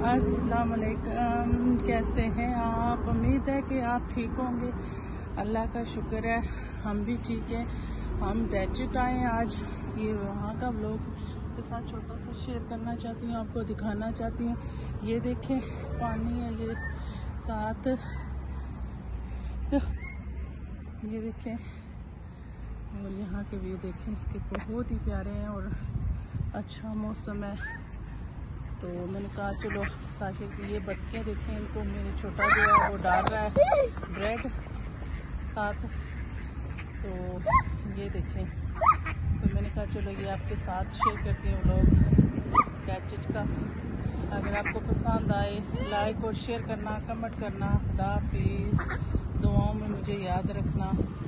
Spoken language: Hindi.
अस्सलाम वालेकुम, कैसे हैं आप? उम्मीद है कि आप ठीक होंगे। अल्लाह का शुक्र है, हम भी ठीक हैं। हम डेजर्ट आए हैं आज। ये वहाँ का व्लॉग के साथ छोटा सा शेयर करना चाहती हूँ, आपको दिखाना चाहती हूँ। ये देखें, पानी है ये साथ, ये देखें, और यहाँ के व्यू देखें, इसके बहुत ही प्यारे हैं और अच्छा मौसम है। तो मैंने कहा चलो साशे की ये बच्चे देखें, इनको मेरे छोटा जो है वो डाल रहा है ब्रेड साथ। तो ये देखें, तो मैंने कहा चलो ये आपके साथ शेयर करती हूँ व्लॉग गैजेट का। अगर आपको पसंद आए लाइक और शेयर करना, कमेंट करना। खुदा हाफिज़, दुआओं में मुझे याद रखना।